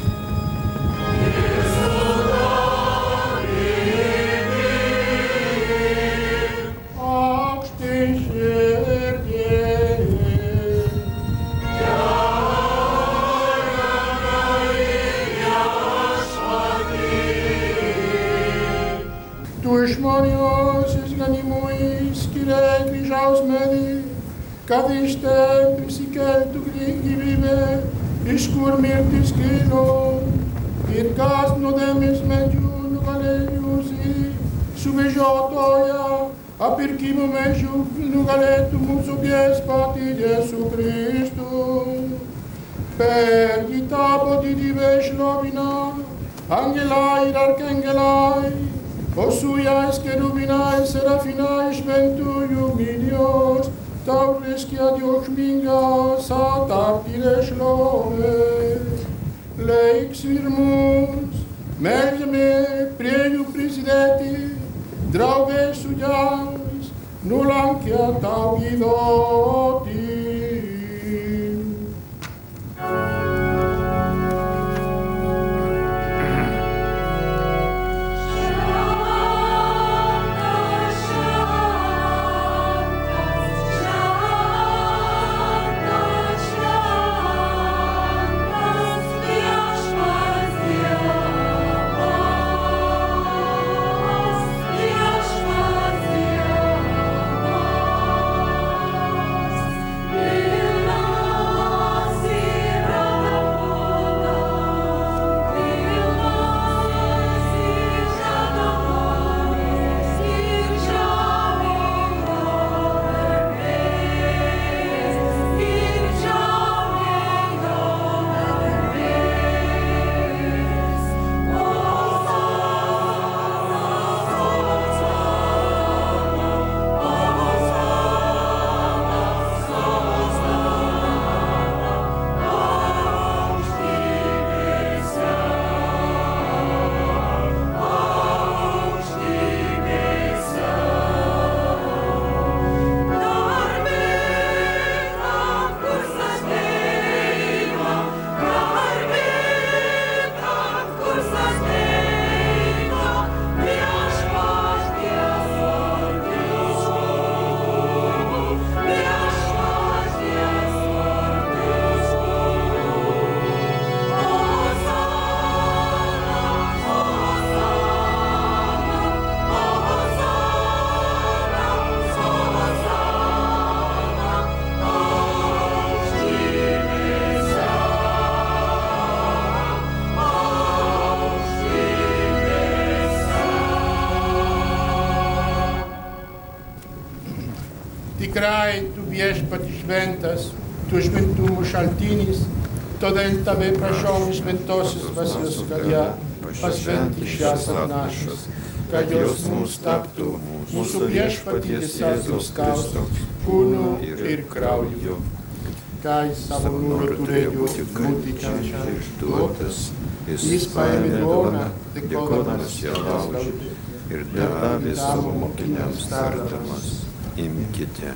Žmonijos išganimui skiriai kryžiaus medį, kad iš ten prisikeltų gyvybė, iš kur mirtis kilo, ir kas nuodėmės medžių nugalėjusi, suvežiotoja, apirkimo medžių nugalėtų mūsų viešpatį Jėzų Kristų. Per jį tapo didybė šlovina, angelai ir arkangelai, o sujais querubinai serafina šventųjų minios, tau reiškia džiaugsmingas atartyrė šlovė. Leiks ir mus, meldžiame prie jų prisidėti, drauge su jais, nuolankiai tau giedoti. Tikrai tu viešpati šventas, tu šventumo šaltinis, todėl tave prašom šventosios dvasios galia, pašventi šias atnašas, kad jos mums taptų mūsų viešpaties Jėzaus Kristaus kūnu ir krauju. Kai savo noru turėjo būti kančiai išduotas, jis paėmė duoną, dėkodamas ją laužė ir davė savo mokiniams tardamas. Imkite.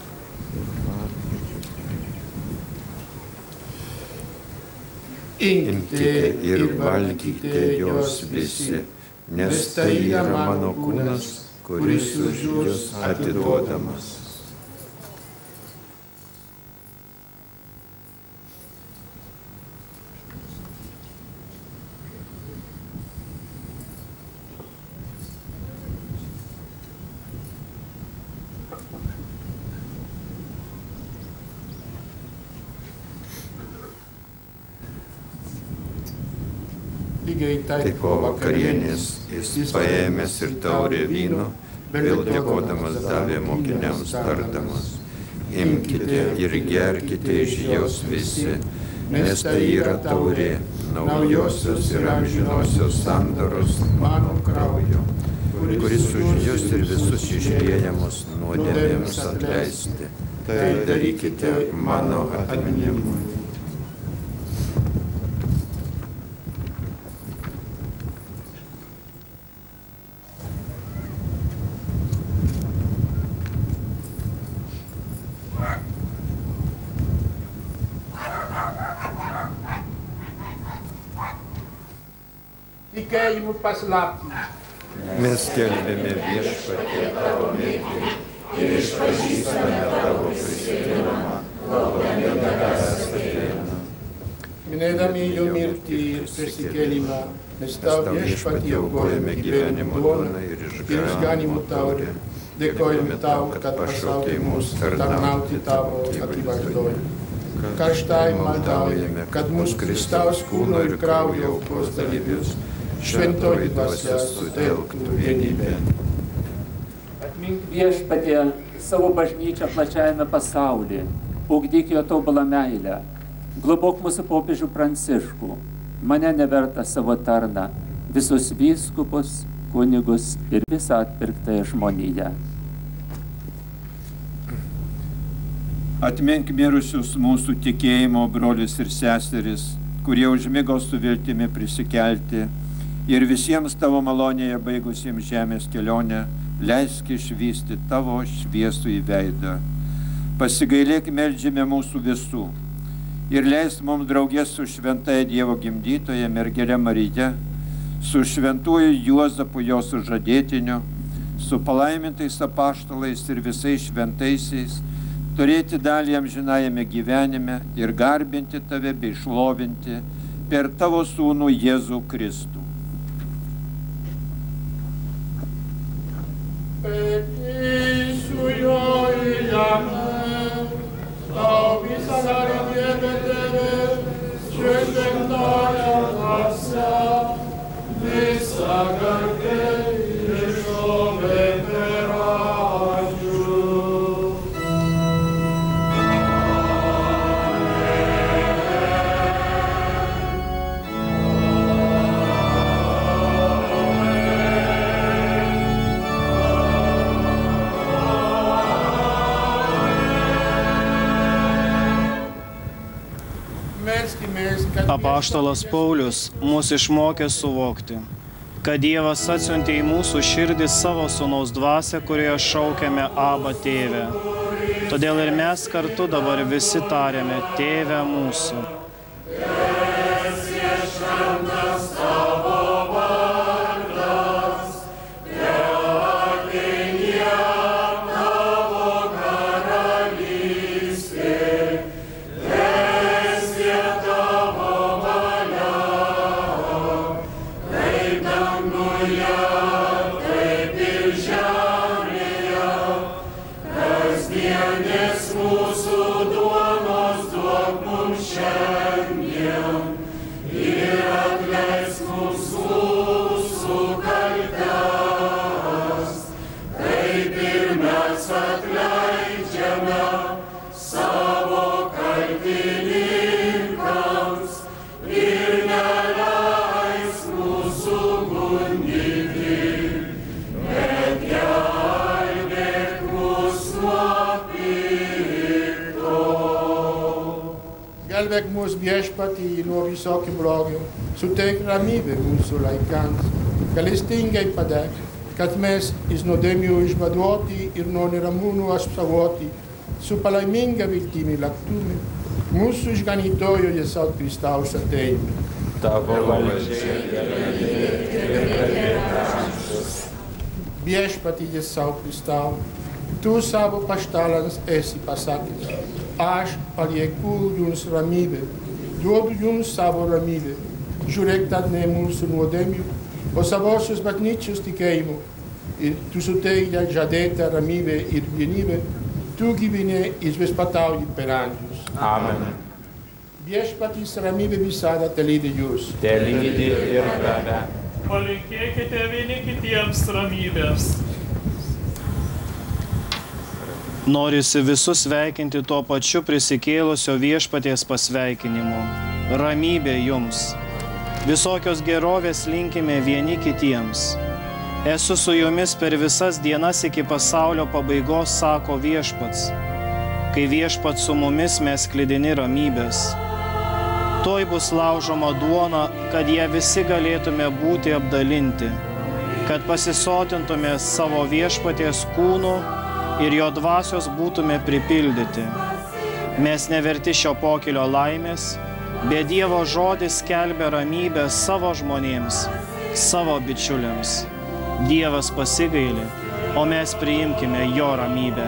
Imkite ir valgykite jos visi, nes tai yra mano kūnas, kuris už jūs atiduodamas. Tai po vakarienės jis paėmęs ir taurę vyno, vėl dėkodamas davė mokiniams tardamas. Imkite ir gerkite iš jos visi, nes tai yra taurė naujosios ir amžinosios sandoros mano kraujo, kuris už jūs ir visus išliejamus nuodėmėms atleisti. Tai darykite mano atminimui. tikėjimu paslapti. Mes skelbėme Viešpatie tavo mirtį ir išpažįstame tavo prisikėlimą, laukdami tavęs atėjimo. Minėdami jo mirtį ir prisikėlimą, mes tau Viešpatie aukojame gyvenimo duoną ir išganymo taurę. Dėkojame tau, kad pašaukei mus tarnauti tavo akivaizdoje. Karštai maldaujame, kad mūsų Kristaus kūno ir kraujo aukos dalyvius šventoji dvasia sutelktų vienybę. Viešpatie savo bažnyčią plačiajame pasaulyje, ugdyk jo tobulą meilę, globok mūsų popiežių Pranciškų, mane neverta savo tarną, visus vyskupus, kunigus ir visą atpirktąją žmoniją. Atmink mirusius mūsų tikėjimo brolius ir seseris, kurie užmigo su viltimi prisikelti, ir visiems tavo malonėje baigusiems žemės kelionę leisk išvysti tavo šviesų į veidą. Pasigailėk, meldžiame mūsų visų ir leisk mums draugės su šventąja Dievo gimdytoja mergele Marija, su šventuoju Juozapu jo sužadėtiniu, su palaimintais apaštalais ir visais šventaisiais, turėti dalį amžinajame gyvenime ir garbinti tave bei šlovinti per tavo sūnų Jėzų Kristų. Su jo įjame, tau visą garbę tave, šventoji dvasia, visą garbę ir šlovę per amžius. Apaštalas Paulius mus išmokė suvokti, kad Dievas atsiuntė į mūsų širdį savo sūnaus dvasią, kurioje šaukiame Abba Tėve. Todėl ir mes kartu dabar visi tariame Tėve mūsų. Gelbėk mus Viešpatį nuo visokių blogių, suteik ramybę mūsų laikams, gailestingai padėk, kad mes iš nuodėmių išvaduoti ir nuo neramumų apsaugoti, su palaiminga viltimi lauktume mūsų išganytojo Jėzaus Kristaus atėjimo. Tavo valdžia ir amžius. Viešpatį Jėzaus Kristau, tu savo apaštalams esi pasakęs, aš palieku jums ramybę, duodu jums savo ramybę, žiūrėk tad ne mūsų nuodėmių, o savosios bažnyčios tikėjimu, ir tu suteikti žadėtą ramybę ir vienybę, tu gyveni ir viešpatauji per amžius. Amen. Viešpatis ramybė visada telydi jūs. Telydi ir tave. Palinkėkite vieni kitiems ramybės. Norisi visus sveikinti tuo pačiu prisikėlusio Viešpaties pasveikinimu. Ramybė jums. Visokios gerovės linkime vieni kitiems. Esu su jumis per visas dienas iki pasaulio pabaigos, sako Viešpats. Kai Viešpats su mumis, mes sklidini ramybės. Tuoj bus laužoma duona, kad ją visi galėtume būti apdalinti, kad pasisotintume savo Viešpaties kūnu ir jo dvasios būtume pripildyti. Mes neverti šio pokylio laimės, bet Dievo žodis skelbia ramybę savo žmonėms savo bičiuliams. Dievas pasigaili, o mes priimkime jo ramybę.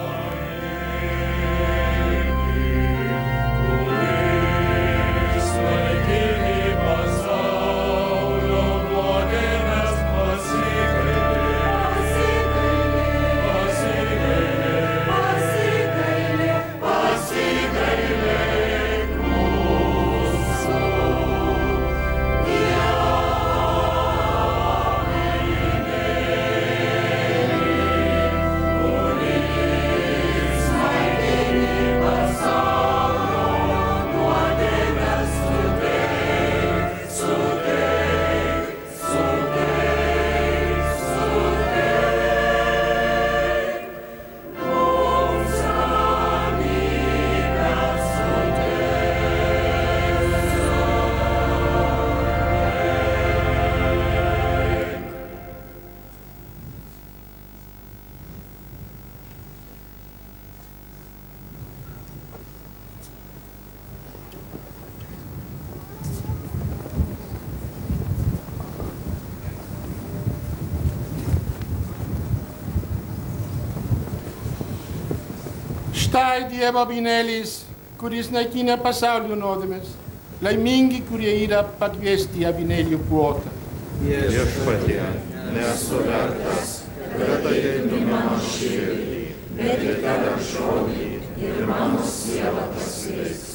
Štai Dievo avinėlis, kuris naikina pasaulio nuodėmes. Laimingi, kurie yra pakviesti į avinėlių puotą. Viešpatie, nesu vertas, kad ateitum mano širdį, bet ir tada žodį ir mano siela pasveiks.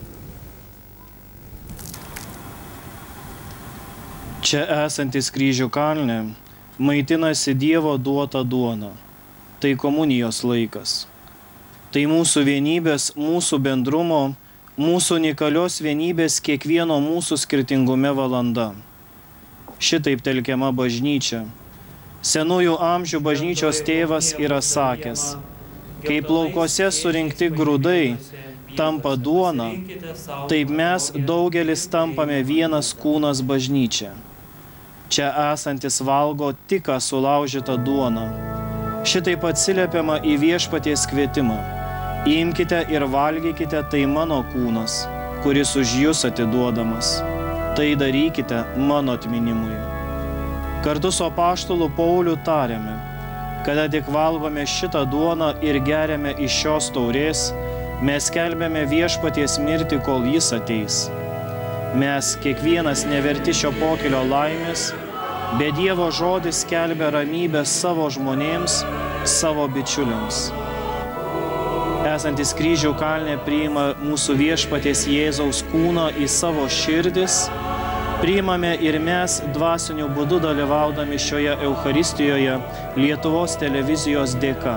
Čia esantis kryžių kalne maitinasi Dievo duota duona. Tai komunijos laikas. Tai mūsų vienybės, mūsų bendrumo, mūsų unikalios vienybės kiekvieno mūsų skirtingume valanda. Šitaip telkiama bažnyčia. Senųjų amžių bažnyčios tėvas yra sakęs, kaip laukose surinkti grūdai tampa duona, taip mes daugelis tampame vienas kūnas bažnyčia. Čia esantis valgo tik sulaužytą duoną. Šitaip atsiliepiama į viešpaties kvietimą. Imkite ir valgykite, tai mano kūnas, kuris už jus atiduodamas. Tai darykite mano atminimui. Kartu su apaštalu Pauliu tariame, kada tik valgome šitą duoną ir geriame iš šios taurės, mes skelbiame viešpaties mirtį, kol jis ateis. Mes, kiekvienas neverti šio pokylio laimės, bet Dievo žodis skelbia ramybę savo žmonėms, savo bičiuliams. Esantis kryžių kalne priima mūsų viešpaties Jėzaus kūną į savo širdis, priimame ir mes dvasiniu būdu dalyvaudami šioje Eucharistijoje Lietuvos televizijos dėka.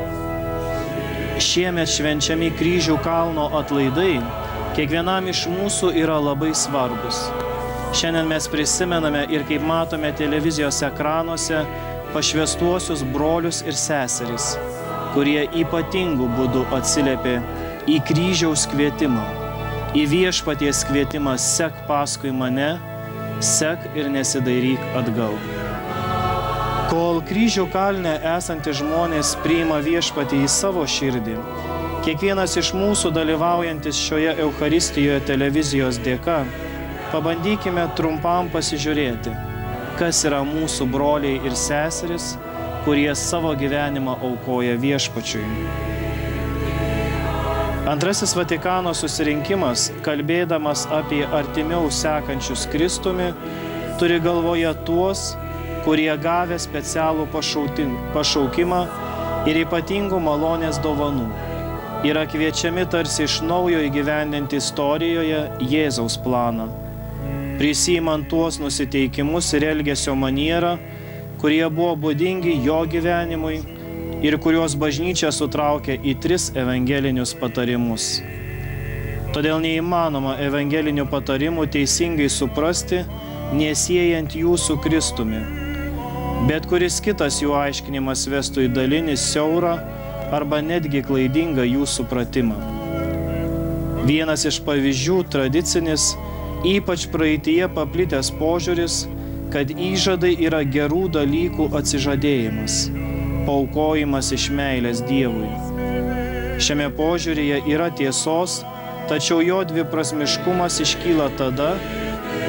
Šiemet švenčiami kryžių kalno atlaidai kiekvienam iš mūsų yra labai svarbus. Šiandien mes prisimename ir, kaip matome televizijos ekranuose, pašvęstuosius brolius ir seseris, kurie ypatingų būdų atsiliepė į kryžiaus kvietimą, į viešpaties kvietimą sek paskui mane, sek ir nesidairyk atgal. Kol kryžių kalne esantys žmonės priima viešpatį į savo širdį, kiekvienas iš mūsų dalyvaujantis šioje Eucharistijoje televizijos dėka, pabandykime trumpam pasižiūrėti, kas yra mūsų broliai ir seseris, kurie savo gyvenimą aukoja viešpačiui. Antrasis Vatikano susirinkimas, kalbėdamas apie artimiau sekančius Kristumi, turi galvoje tuos, kurie gavę specialų pašaukimą ir ypatingų malonės dovanų, yra kviečiami tarsi iš naujo įgyvendinti istorijoje Jėzaus planą, prisiimant tuos nusiteikimus ir elgesio manierą, kurie buvo būdingi jo gyvenimui ir kuriuos bažnyčia sutraukė į 3 evangelinius patarimus. Todėl neįmanoma evangelinių patarimų teisingai suprasti, nesiejant jų su Kristumi. Bet kuris kitas jų aiškinimas vestų į dalinį, siaurą arba netgi klaidingą jų supratimą. Vienas iš pavyzdžių tradicinis, ypač praeityje paplitęs požiūris, kad įžadai yra gerų dalykų atsižadėjimas, paaukojimas iš meilės Dievui. Šiame požiūryje yra tiesos, tačiau jo dviprasmiškumas iškyla tada,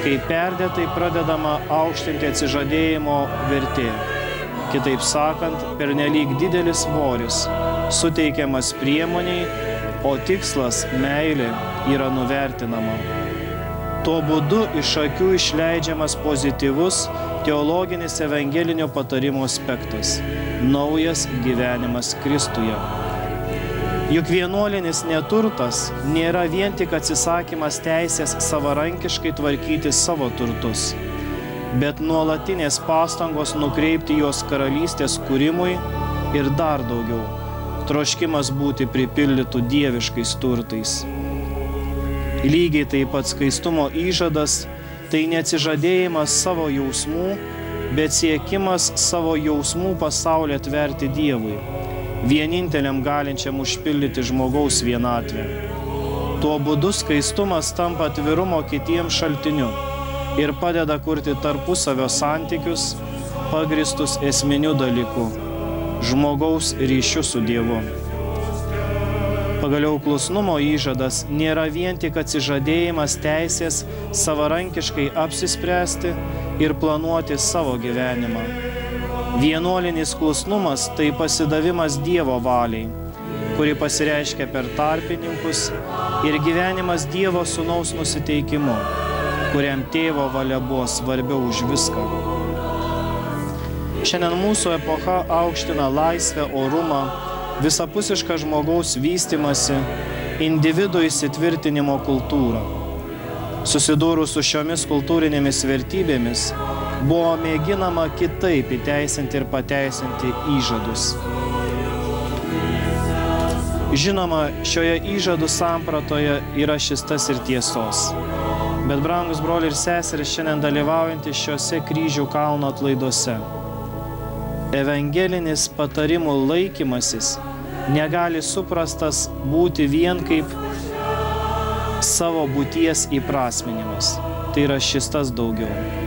kai perdėtai pradedama aukštinti atsižadėjimo vertė. Kitaip sakant, pernelyg didelis svoris suteikiamas priemoniai, o tikslas meilė yra nuvertinama. Tuo būdu iš akių išleidžiamas pozityvus teologinis evangelinio patarimo aspektas – naujas gyvenimas Kristuje. Juk vienuolinis neturtas nėra vien tik atsisakymas teisės savarankiškai tvarkyti savo turtus, bet nuolatinės pastangos nukreipti jos karalystės kūrimui ir dar daugiau – troškimas būti pripildytų dieviškais turtais. Lygiai taip pat skaistumo įžadas – tai neatsižadėjimas savo jausmų, bet siekimas savo jausmų pasaulį atverti Dievui, vieninteliam galinčiam užpildyti žmogaus vienatvę. Tuo būdu skaistumas tampa atvirumo kitiems šaltiniu ir padeda kurti tarpusavio santykius, pagristus esminiu dalyku – žmogaus ryšiu su Dievu. Pagaliau klusnumo įžadas nėra vien tik atsižadėjimas teisės savarankiškai apsispręsti ir planuoti savo gyvenimą. Vienuolinis klusnumas – tai pasidavimas Dievo valiai, kuri pasireiškia per tarpininkus, ir gyvenimas Dievo sūnaus nusiteikimu, kuriam tėvo valia buvo svarbiau už viską. Šiandien mūsų epocha aukština laisvę, orumą, visapusišką žmogaus vystymasi, individo įsitvirtinimo kultūrą. Susidūrus su šiomis kultūrinėmis vertybėmis, buvo mėginama kitaip įteisinti ir pateisinti įžadus. Žinoma, šioje įžadų sampratoje yra šis tas ir tiesos. Bet, brangus broliai ir seserys, šiandien dalyvaujantys šiuose kryžių kalno atlaiduose, evangelinis patarimų laikymasis negali suprastas būti vien kaip savo būties įprasminimas. Tai yra šis tas daugiau.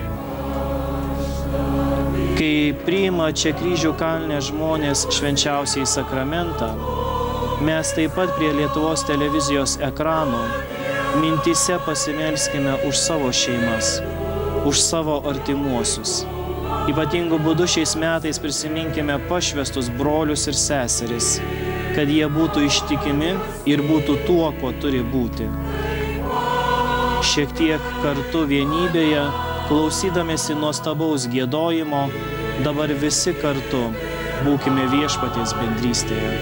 Kai priima čia kryžių kalne žmonės švenčiausiąjį sakramentą, mes taip pat prie Lietuvos televizijos ekranų mintyse pasimelskime už savo šeimas, už savo artimuosius. Ypatingu būdu šiais metais prisiminkime pašvestus brolius ir seseris, kad jie būtų ištikimi ir būtų tuo, ko turi būti. Šiek tiek kartu vienybėje, klausydamėsi nuostabaus giedojimo, dabar visi kartu būkime Viešpaties bendrystėje.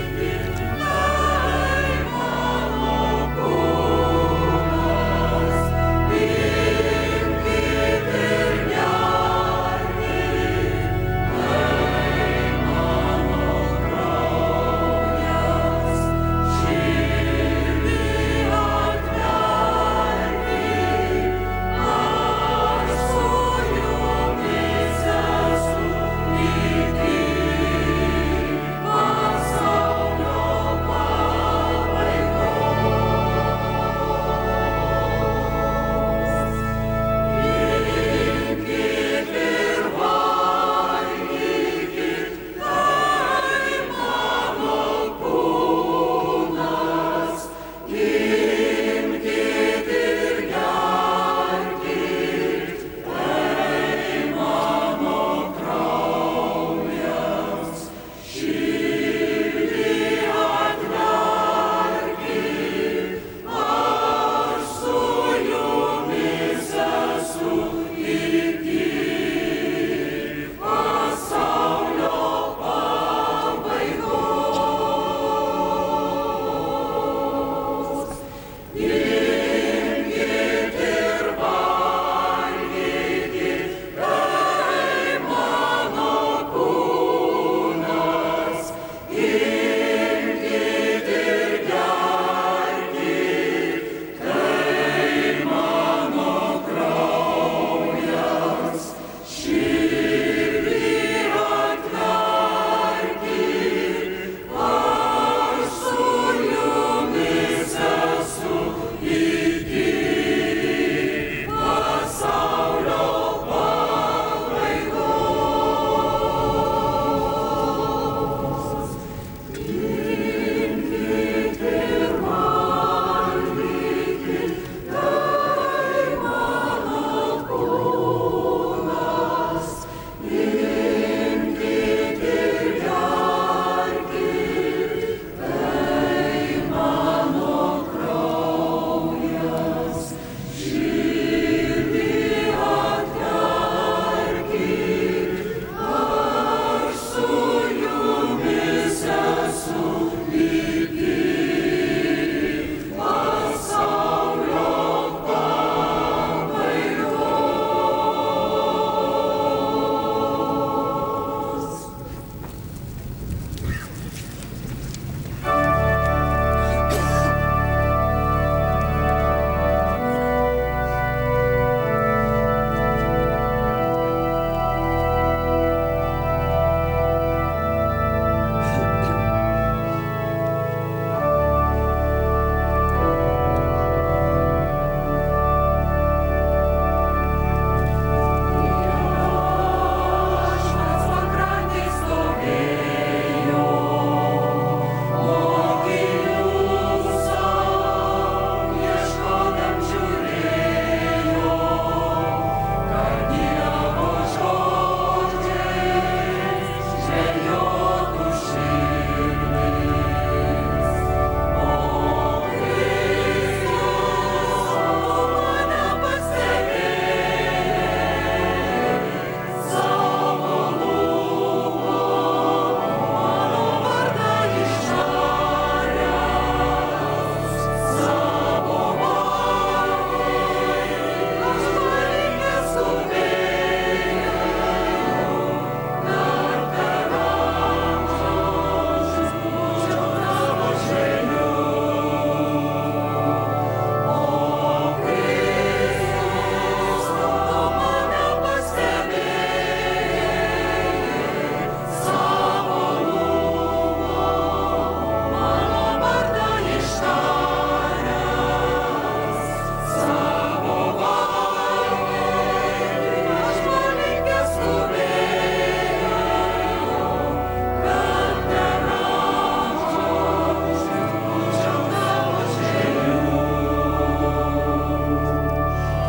So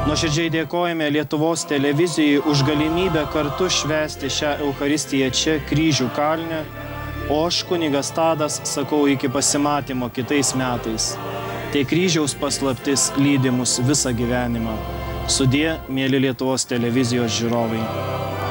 Nuoširdžiai dėkojame Lietuvos televizijai už galimybę kartu švęsti šią Eucharistiją čia, Kryžių kalne, o aš, kunigas Tadas, sakau iki pasimatymo kitais metais. Tai kryžiaus paslaptis lydi mus visą gyvenimą. Sudie, mėly Lietuvos televizijos žiūrovai.